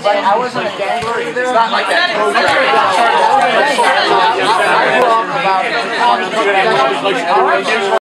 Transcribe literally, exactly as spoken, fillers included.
But I wasn't a gangler either. It's not like that. I grew up about